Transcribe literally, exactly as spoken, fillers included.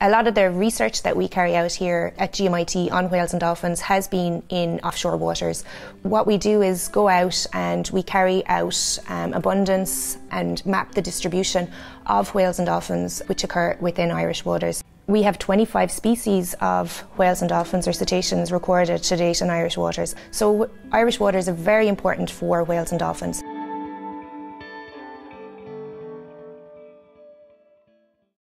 A lot of the research that we carry out here at G M I T on whales and dolphins has been in offshore waters. What we do is go out and we carry out um, abundance and map the distribution of whales and dolphins which occur within Irish waters. We have twenty-five species of whales and dolphins or cetaceans recorded to date in Irish waters. So Irish waters are very important for whales and dolphins.